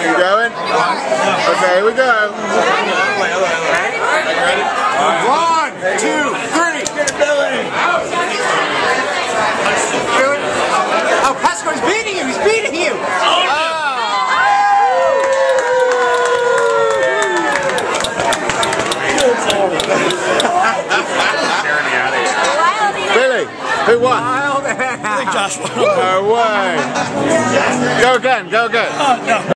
You going? Okay, here we go. Ready? 1, 2, 3. Oh, Peskowitz beating him! He's beating you! Billy, who won? I think Josh won. No way. Go again, go again. No.